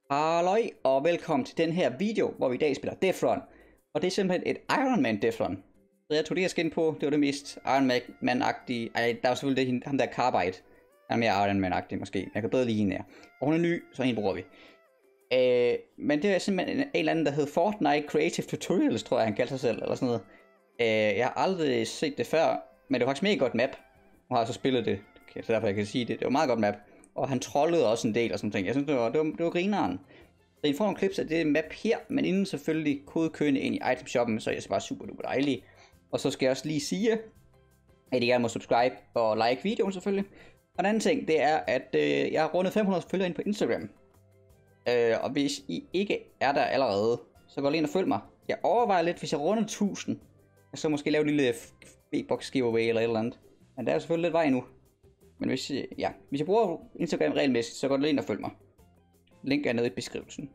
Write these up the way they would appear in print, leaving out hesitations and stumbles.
Halløj og velkommen til den her video, hvor vi i dag spiller Death Run. Og det er simpelthen et Iron Man Death Run. Så jeg tog det her skin på, det var det mest Iron Man-agtige. Ej, der var selvfølgelig ham der Carbide. Han er mere Iron Man-agtig måske. Jeg kan bedre lide hende her. Og hun er ny, så hende bruger vi. Men det er simpelthen en eller anden, der hedder Fortnite Creative Tutorials, tror jeg han kalder sig selv, eller sådan noget. Jeg har aldrig set det før, men det var faktisk mega godt map. Nu har jeg så spillet det, så derfor jeg kan sige det. Det var meget godt map. Og han trollede også en del og sådan ting. Jeg synes, det var grineren. Så I får nogle clips af det map her, men inden selvfølgelig kodekørende ind i itemshoppen, så er det bare super duper dejligt. Og så skal jeg også lige sige, at I gerne må subscribe og like videoen selvfølgelig. Og en anden ting, det er, at jeg har rundet 500 følgere ind på Instagram. Og hvis I ikke er der allerede, så gå lige ind og følg mig. Jeg overvejer lidt, hvis jeg runder 1000, så måske lave en lille V-box giveaway eller et eller andet. Men der er selvfølgelig lidt vej nu. Men hvis jeg bruger Instagram regelmæssigt, så gå lige ind og følg mig. Link er nede i beskrivelsen.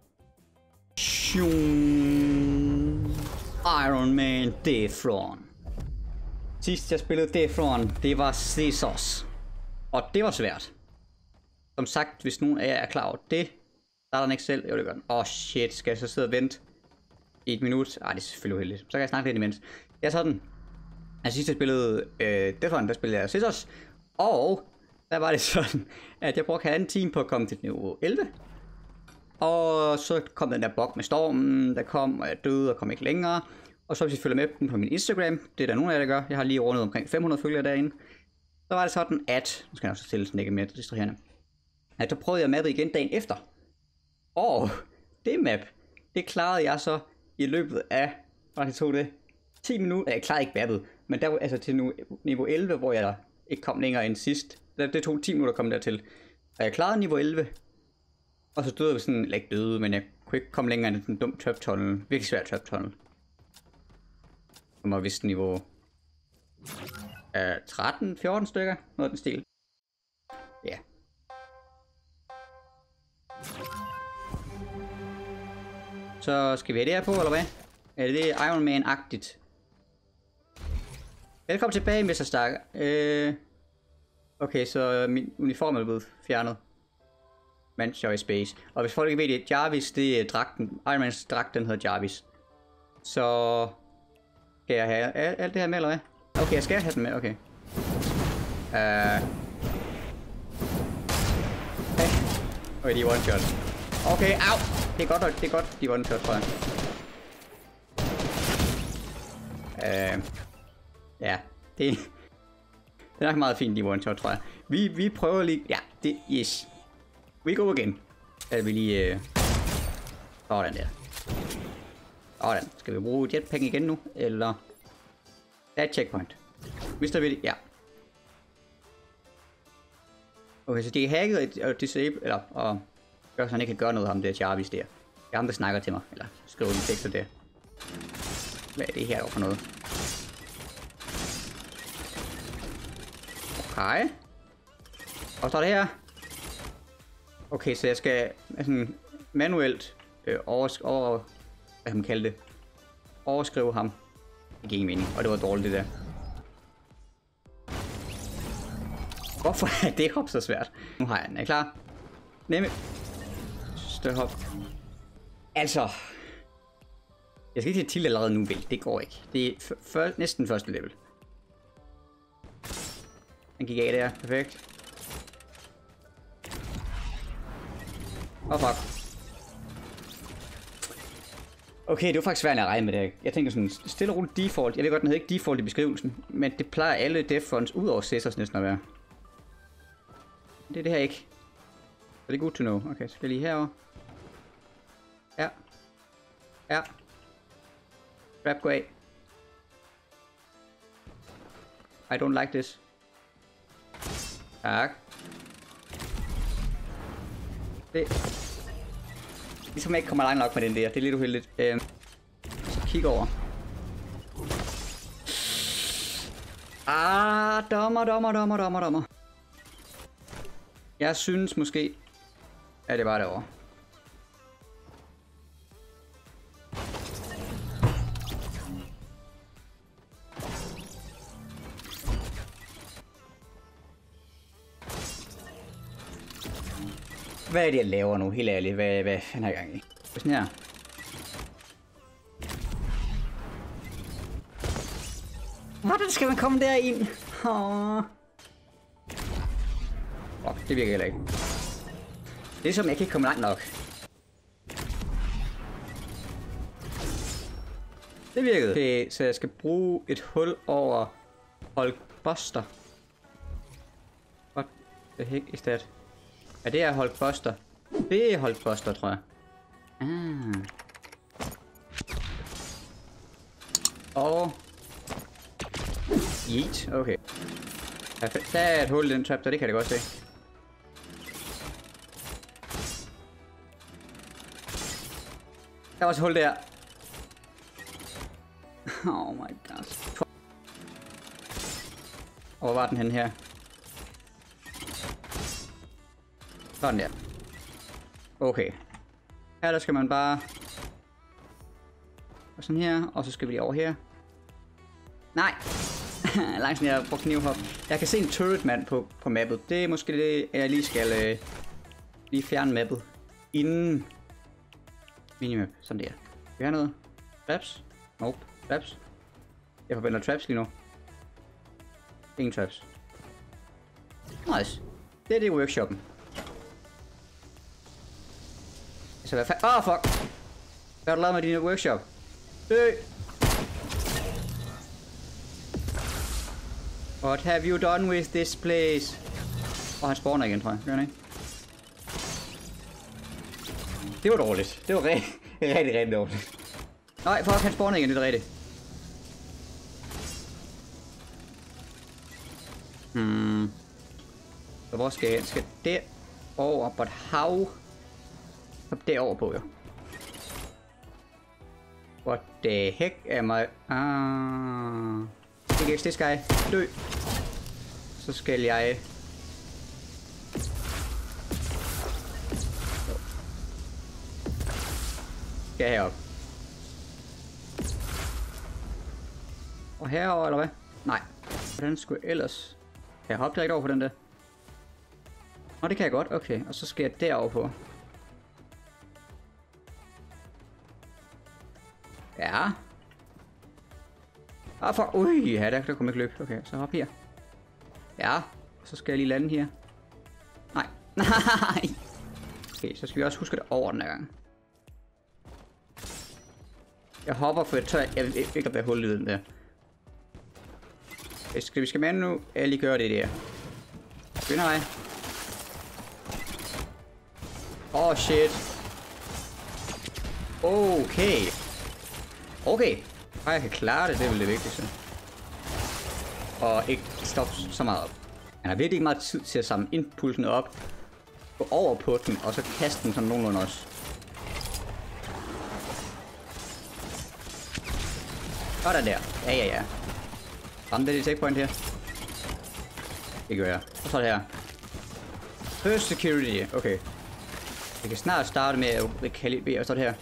Iron Man Death Run. Sidst jeg spillede Death Run, det var Scissors. Og det var svært. Som sagt, hvis nogen af jer er klar over det, starter den ikke selv. Jo, det gør den. Shit, skal jeg så sidde og vente i et minut? Det er selvfølgelig uheldigt. Så kan jeg snakke lidt imens. Jeg er sådan. Altså sidst jeg spillede Death Run, der spillede jeg Scissors. Og der var det sådan, at jeg brugte halvanden time på at komme til niveau 11. Og så kom den der bug med stormen, der kom, og jeg døde og kom ikke længere. Og så hvis I følger med den på min Instagram, det er der nogen af jer, der gør. Jeg har lige rundet omkring 500 følgere derinde. Så var det sådan, at, nu skal jeg også stille sådan ikke mere distraherende, at så prøvede jeg mappet igen dagen efter. Og det map, det klarede jeg så i løbet af, det tog det 10 minutter. Jeg klarede ikke mappet, men der var altså til niveau 11, hvor jeg ikke kom længere end sidst. Det tog 10 minutter at komme dertil. Og jeg klarede niveau 11. Og så døde jeg sådan, eller ikke døde, men jeg kunne ikke komme længere end en dum trap tunnel. Virkelig svær trap tunnel. Som var vist niveau 13-14 stykker. Noget af den stil. Ja. Så skal vi have det her på, eller hvad? Er det Iron Man-agtigt? Velkommen tilbage, Mr. Stark. Okay, så min uniform er blevet fjernet. Mens jeg er i space. Og hvis folk ikke ved det, Jarvis, det er dragten. Iron Mans dragt, den hedder Jarvis. Så skal jeg have alt det her med, eller hvad? Okay, jeg skal have den med, okay. Okay, de er one shot. Okay, au! Det er godt, de er one shot, tror jeg. Ja, det er nok meget fint, de one shot, tror jeg. Vi prøver lige, ja, det, yes. We go again. Så vi lige sådan der. Sådan. Skal vi bruge jetpack igen nu? Eller er checkpoint? Mister vi det? Ja. Okay, så det er hacket og disable, eller og gør så han ikke kan gøre noget ham der Jarvis der. Det er ham der snakker til mig, eller skriver en tekster der. Hvad er det her for noget? Okay. Og så er det her. Okay, så jeg skal sådan manuelt hvad kan man kalde det? Overskrive ham. Det giver ingen mening, og det var dårligt det der. Hvorfor er det hop så svært? Nu har jeg den. Er I klar? Nemme. Større hop. Altså. Jeg skal ikke til allerede nu, vel? Det går ikke. Det er næsten første level. Den gik af der. Perfekt. Fuck. Okay, det var faktisk svært at regne med det. Jeg tænker sådan stille og roligt default. Jeg ved godt, den hedder ikke default i beskrivelsen. Men det plejer alle Death Runs ud over Scissors næsten at være. Det er det her ikke. Så det er good to know. Okay, så skal jeg lige herover. Ja. Ja. Grab, gå af. I don't like this. Tak. Det. Ligesom jeg ikke kommer langt nok med den der. Det er lidt uheldigt. Så kig over. Dommer. Jeg synes måske, at det var derovre. Hvad er det, jeg laver nu? Helt ærligt. Hvad fanden har jeg gang i? Sådan her. Hvordan skal man komme derind? Fuck, det virker heller ikke. Det er som, jeg kan ikke komme langt nok. Det virkede. Okay, så jeg skal bruge et hul over Hulkbuster. What the heck is that? Ja, det er Hulkbuster. Det er Hulkbuster, tror jeg. Og... Yeet, okay. Perfekt. Der er et hul i den trap, der det kan jeg godt se. Der er også et hul der. Oh my god. Og hvor var den henne her? Sådan der. Okay. Her der skal man bare... Og sådan her, og så skal vi lige over her. Nej! Langt sådan jeg bruger knivhop. Jeg kan se en turret mand på mappet. Det er måske det, jeg lige skal lige fjerne mappet. Inden minimap. Sådan der. Skal vi have noget? Traps? Nope. Traps? Jeg forbinder traps lige nu. Ingen traps. Nice. Det er det workshoppen. Så hvad fanden? Åh, fuck! Hvad har du lavet med din workshop? Dø! What have you done with this place? Han spawner igen, tror jeg. Gør han ikke? Det var dårligt. Det var rigtig dårligt. Nej, fuck, han spawner igen, det er rigtigt. Så hvor skal jeg? Skal derover, but how? Så derover på, jo. What the heck am I? Det skal jeg dø. Så skal jeg... Skal jeg herop? Og herover eller hvad? Nej. Hvordan skulle jeg ellers... Kan jeg hoppe direkt over på den der? Nå, det kan jeg godt. Okay, og så skal jeg derover på. Ja. For... Ui, ja, der kommer ikke løb. Okay, så hop her. Ja, så skal jeg lige lande her. Nej. Nej. Okay, så skal vi også huske det over den her gang. Jeg hopper, for jeg tør... Jeg ved ikke, om der er hul i den der. Vi skal med nu. Jeg lige gøre det der. Skynder mig. Oh shit. Okay. Okay. Og jeg kan klare det, det er vel det vigtigste. Og ikke stoppe så meget op. Han har virkelig ikke meget tid til at samle impulsen op. Gå over på den, og så kaste den sådan nogenlunde også. Sådan der. Ja. Ramte det checkpoint her? Det gør jeg. Og så det her. First security. Okay. Jeg kan snart starte med at rekalibrere og så det her.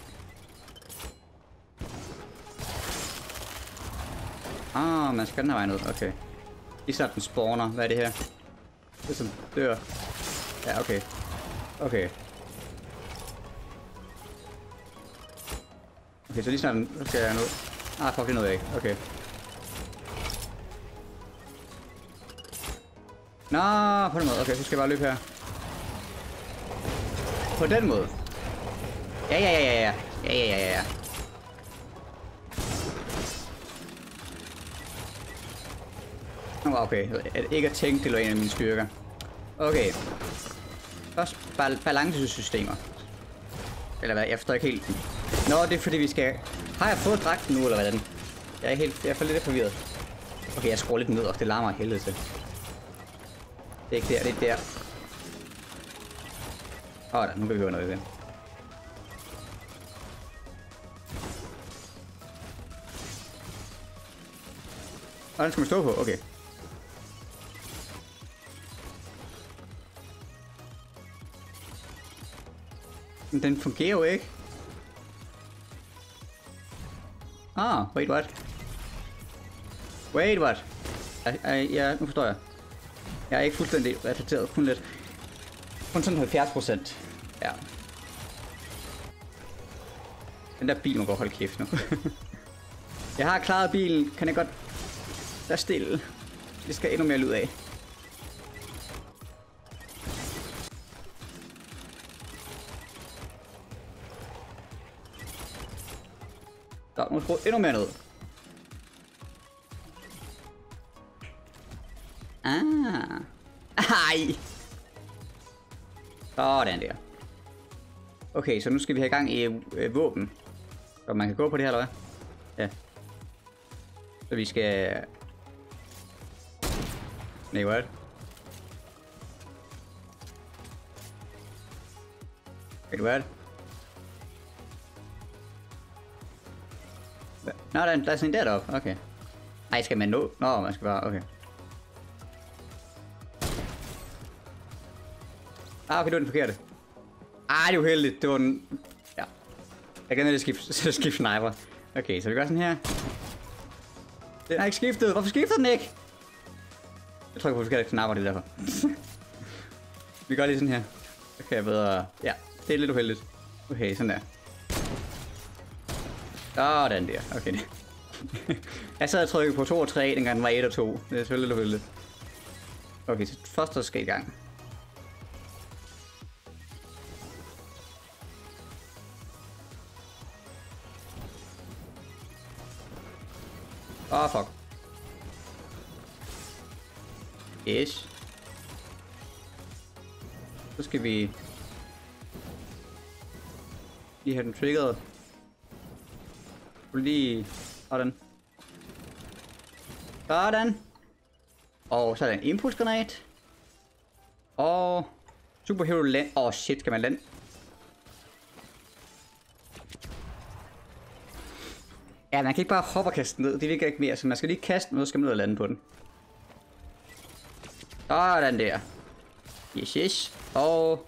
Man skal den her vej ned. Okay. Lige snart den spawner. Hvad er det her? Det er som dør. Ja, okay. Okay. Okay, så lige snart den... Så skal jeg ned. Fuck, det nåede jeg ikke. Okay. Nå, på den måde. Okay, så skal jeg bare løbe her. På den måde. Ja. Okay, ikke at tænke, det var en af mine styrker. Okay. Først balancesystemer. Eller hvad, jeg forstår ikke helt. Nå, det er fordi vi skal... Har jeg fået dragten nu, eller hvordan? Jeg er for lidt forvirret. Okay, jeg skruer lidt ned, og det larmer af helvede til. Det er ikke der, det er der. Der, nu kan vi høre noget igen. Den skal man stå på, okay. Men den fungerer jo ikke. Wait, what? Ja, nu forstår jeg. Jeg er ikke fuldstændig retarteret, kun lidt. Kun sådan 70%. Ja. Den der bil må godt holde kæft nu. Jeg har klaret bilen. Kan jeg godt være stille? Det skal endnu mere lyd af. Så nu skruer endnu mere ned. Ej. Sådan der. Okay, så nu skal vi have gang i våben. Så man kan gå på det her, eller hvad? Ja. Så vi skal... Nej, what? Wait, what? Nå, der er sådan en deroppe. Okay. Ej, skal man nå? Nå, man skal bare... Okay. Okay, det var den forkerte. Ej, det er uheldigt. Det var den... Ja. Jeg kan lige skifte sniper. Okay, så vi gør sådan her. Den har ikke skiftet. Hvorfor skifter den ikke? Jeg tror ikke på forkerte knapper, det er derfor. Vi gør lige sådan her. Så kan jeg bedre... Ja, det er lidt uheldigt. Okay, sådan der. Sådan der. Okay. Jeg sad og trykkede på 2 og 3, dengang den var 1 og 2. Det er selvfølgelig lidt uheldigt. Okay, så først skal i gang. Fuck. Yes. Så skal vi lige have den triggeret. Lige sådan. Sådan. Og så er der en impulsgranat. Og superhero land. Shit, skal man lande? Ja, man kan ikke bare hoppe og kaste den ned. Det virker ikke mere, så man skal lige kaste den, og så skal man ned og lande på den. Sådan der. Yes. Og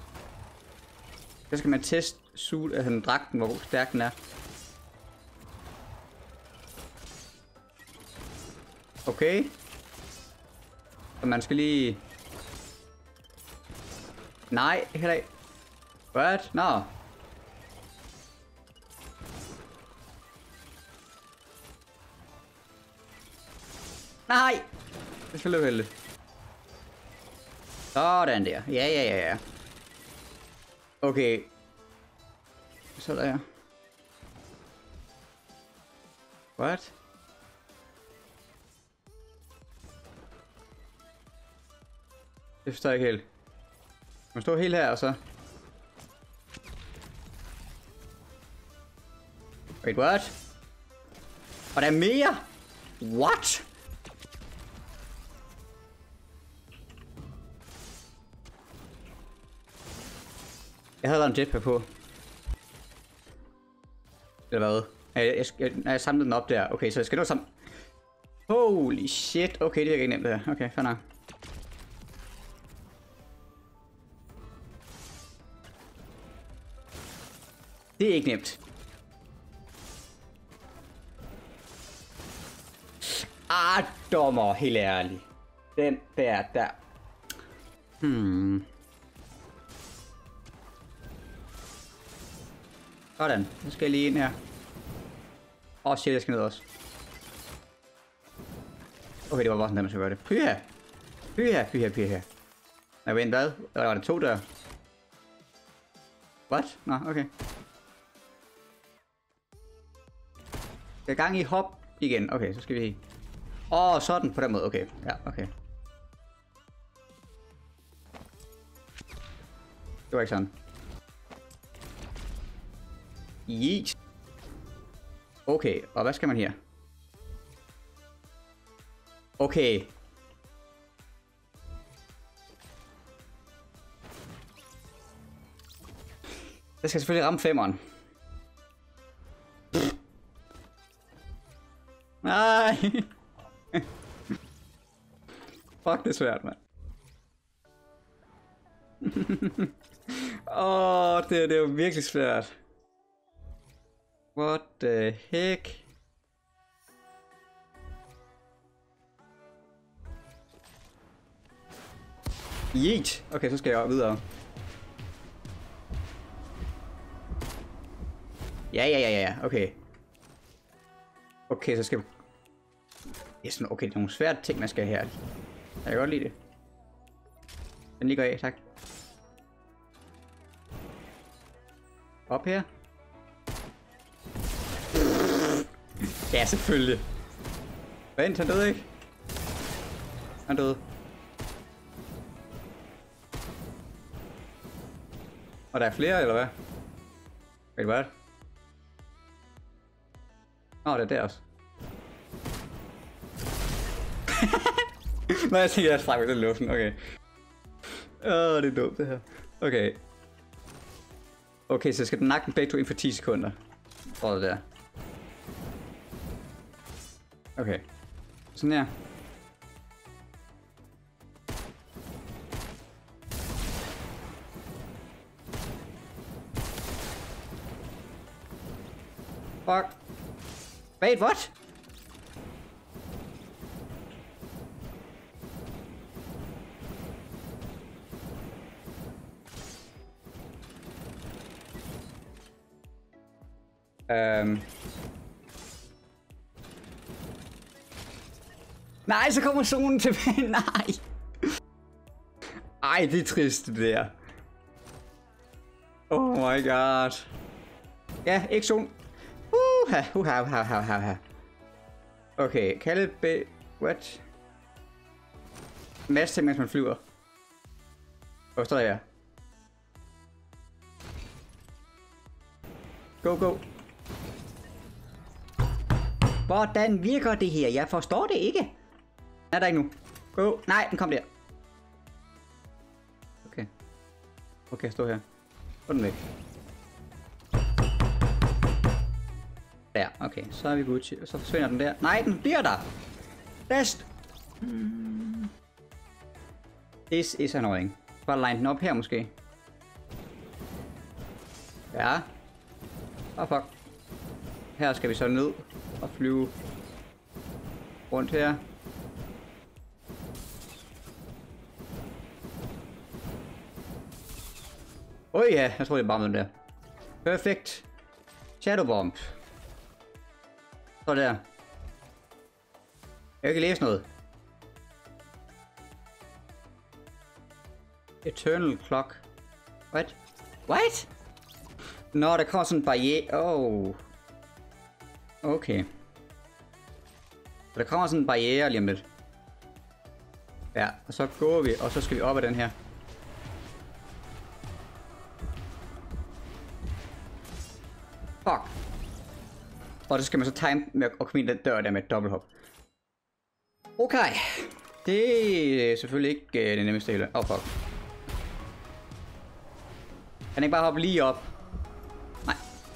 så skal man teste dragten, hvor stærk den er. Okay. Så man skal lige... Nej, heller ikke. What? Nå. Nej! Det er selvfølgelig uheldigt. Sådan der. Ja. Okay. Så der. What? Det forstår jeg ikke helt. Man står helt her, og så... Wait, what? Og der er mere? What? Jeg havde været en jetpack på. Eller hvad? Jeg samlede den op der. Okay, så jeg skal nå sammen. Holy shit. Okay, det er ikke nemt det her. Okay, fair nok. Det er ikke nemt. Dommer, helt ærligt. Den der. Sådan, nu skal jeg lige ind her. Shit, jeg skal ned også. Okay, det var bare sådan, der man skal gøre det. Pyha. Nej, vent, hvad? Der var det 2 der. What? Nå, okay. Skal gang i hop igen. Okay, så skal vi... sådan på den måde. Okay, ja, okay. Det var ikke sådan. Yeet. Okay, og hvad skal man her? Okay. Jeg skal selvfølgelig ramme 5'eren. Nej. Fuck, det er svært, mand. Det er jo virkelig svært. What the heck? Yeet. Okay, så skal jeg videre. Ja, okay. Okay, så skal vi... Yes, okay, det er nogle svære ting, man skal her. Jeg kan godt lide det. Den lige går af, tak. Op her. Ja, selvfølgelig. Vent, han døde ikke. Han døde. Og der er flere, eller hvad? Wait, what? Nå, det er der også. Nå, jeg tænker, jeg strækker den luften. Okay. Det er dumt, det her. Okay. Okay, så skal den nakke den begge to ind for 10 sekunder. Prøv det der. Okay. Sådan her. Fuck. Wait, what? Nej, så kommer solen tilbage. Nej. Ej, det er trist, det der. Oh my god. Ja, ikke solen. Uha. Okay, kalde B... What? Masse ting, mens man flyver. Hvor står jeg? Go. Hvordan virker det her? Jeg forstår det ikke. Er der ikke nu? Go. Nej, den kom der. Okay. Okay, stå her. Få den væk. Der, okay. Så er vi Gucci. Så forsvinder den der. Nej, den bliver der. Best. This is annoying. Bare line den op her måske. Ja. Fuck. Her skal vi så ned og flyve rundt her. Ja, jeg tror det er bare med den der. Perfekt. Shadow Bomb. Så der. Jeg kan ikke læse noget. Eternal Clock. What? Nå, der kommer sådan en barriere. Okay. Der kommer sådan en barriere lige om lidt. Ja, og så går vi, og så skal vi op ad den her. Fuck. Og så skal man så time med at komme ind den dør der med et dobbelthop. Okay. Det er selvfølgelig ikke det nemmeste hele. Fuck. Kan ikke bare hoppe lige op? Nej.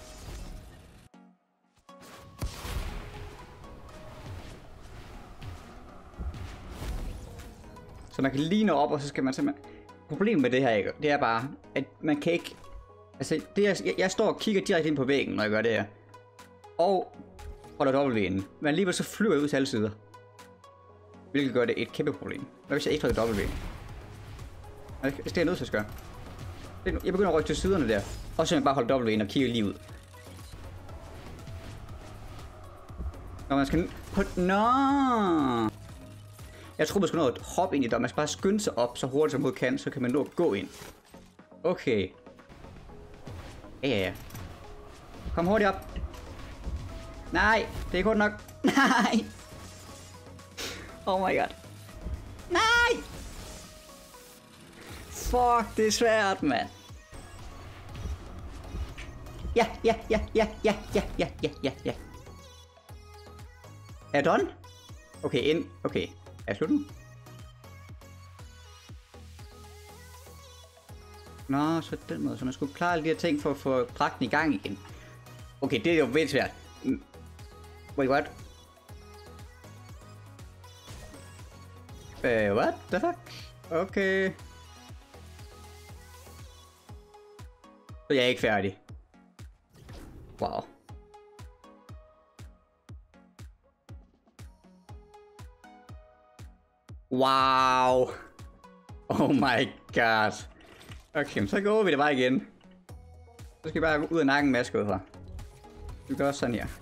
Så man kan lige nå op, og så skal man simpelthen... Problemet med det her, ikke? Det er bare, at man kan ikke... Altså, jeg står og kigger direkte ind på væggen, når jeg gør det her. Og holder W'en. Men alligevel så flyver jeg ud til alle sider. Hvilket gør det et kæmpe problem. Hvad hvis jeg ikke trykker W'en? Det er jeg nødt til at gøre. Jeg begynder at rykke til siderne der. Og så bare holde W'en og kigge lige ud. Når man skal... Nå! Jeg tror man skal nå at hoppe ind i der. Man skal bare skynde sig op så hurtigt som man kan. Så kan man nå at gå ind. Okay. Ja. Kom hurtigt op. Nej, det er ikke hurtigt nok. Nej. Oh my god. Nej. Fuck, det er svært, mand. Ja. Er jeg done? Okay, ind. Okay. Er jeg slut nu? Nå, så den måde. Så man skulle klare alle de her ting for at få dragten i gang igen. Okay, det er jo vildt svært. Wait, what? What the fuck? Okay. Så jeg er ikke færdig. Wow. Wow. Oh my god. Okay, så går vi det bare igen. Så skal vi bare gå ud af nakken med skød her. Vi gør sådan her.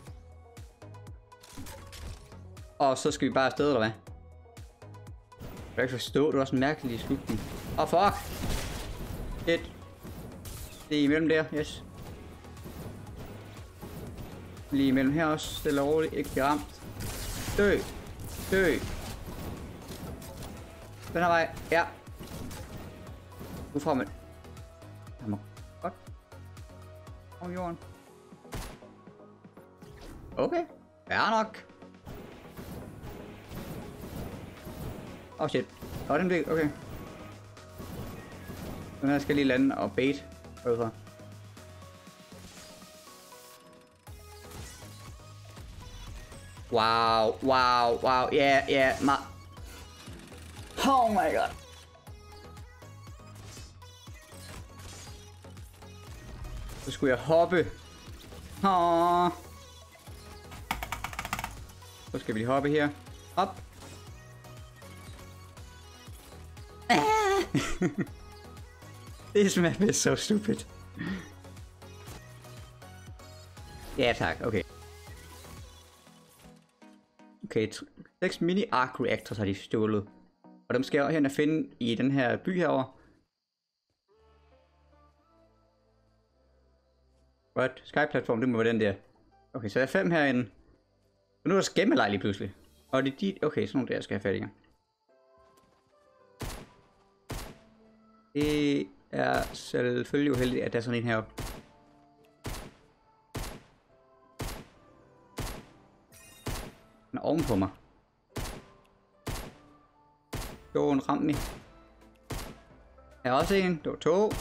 Og så skal vi bare afsted, eller hvad? Jeg kan ikke forstå, det var også en mærkelig slutning. Åh, fuck! Shit. Det er imellem der, yes. Lige imellem her også, stille og roligt, ikke blive ramt. Dø! Dø! Den her vej, ja. Udfra med. Han må godt. Om jorden. Okay, fair nok. Åh, shit. Åh, den blev, okay. Den her skal lige lande og bait. Hvorfor? Wow, wow, wow, yeah, yeah, oh my god. Så skulle jeg hoppe. Åh. Så skal vi lige hoppe her. Op. This map is so stupid. Ja tak, okay. Okay, 6 mini arc reactors har de stjålet. Og dem skal jeg hen og finde i den her by herovre. What? Sky-platform, det må være den der. Okay, så er 5 herinde. Og nu er der skæmmelej lige pludselig. Og det er de... Okay, sådan nogle der skal jeg have fat i. Det er selvfølgelig uheldigt, at der er sådan en heroppe. Den er oven på mig. Don't ramme me. Her er også en. Det var 2.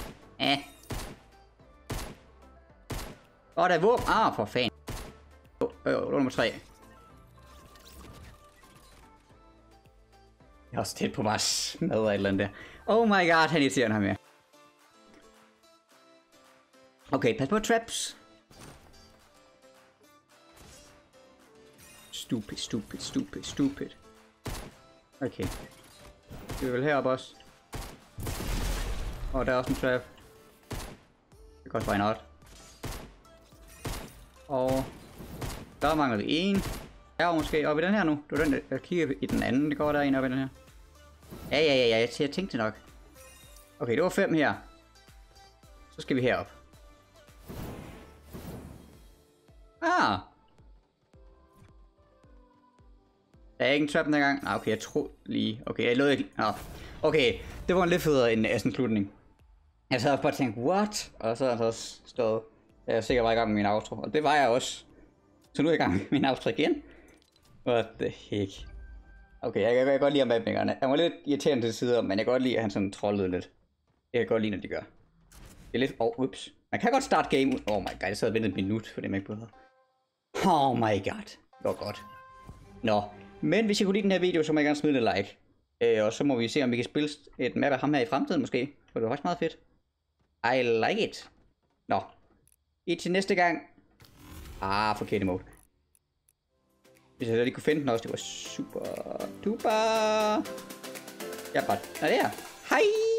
Og der er våben. Ah, for fanden. Det var nummer 3. Jeg er også tæt på bare at smadre et eller andet der. Oh my god, han irriterer ham her. Okay, pas på traps. Stupid, stupid, stupid, stupid. Okay. Vi er vel heroppe også. Og der er også en trap. Det kan også være not. Og der mangler vi en. Der er måske oppe i den her nu. Det var den, der kigger i den anden. Det går der en oppe i den her. Ja. Jeg tænkte det nok. Okay, det var 5 her. Så skal vi herop. Ah. Der er ikke en trap den her gang. Nej, okay, jeg tror lige. Okay, jeg lød ikke. Ah. Okay, det var en lidt federe end sådan en slutning. Jeg sad bare og tænkte, what? Og så er der også stået. Jeg er sikkert bare i gang med min outro. Og det var jeg også. Så nu er jeg i gang med min outro igen. What the heck. Okay, jeg kan godt lide mapmækkerne. Han var lidt irriterende til sider, men jeg kan godt lide, at han sådan trollede lidt. Det kan jeg godt lide, når de gør. Det er lidt... ups. Man kan godt starte game. Oh my god, jeg sad og ventede et minut for det, man ikke på. Oh my god. Det var godt. Nå. Men hvis I kunne lide den her video, så må jeg gerne smide et like. Og så må vi se, om vi kan spille et map af ham her i fremtiden måske. For det var faktisk meget fedt. I like it. Nå. Til næste gang. Forkert mode. Hvis jeg lige kunne finde den også, det var super duper. Ja, bare. Nå, det er. Hej!